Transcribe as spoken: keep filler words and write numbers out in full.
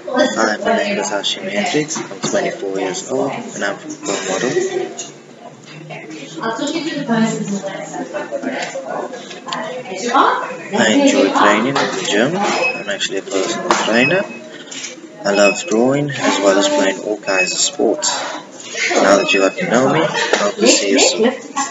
Hi, my name is Hashim Hendricks. I'm twenty-four years old and I'm from Role Model. I enjoy training in the gym. I'm actually a personal trainer. I love drawing as well as playing all kinds of sports. Now that you got to know me, I hope to see you soon.